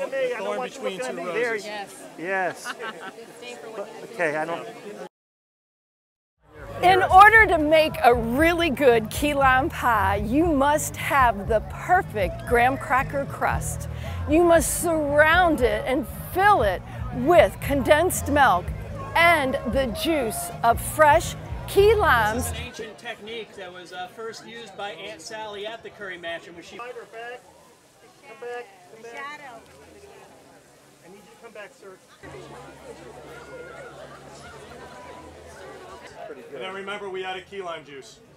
at me. I don't want you looking at me. There. Yes. Yes. Okay, I don't. In order to make a really good key lime pie, you must have the perfect graham cracker crust. You must surround it and fill it with condensed milk and the juice of fresh key limes. This is an ancient technique that was first used by Aunt Sally at the curry match, when she. Come back. Come back. Come back. Shadow. I need you to come back, sir. And then remember, we added key lime juice.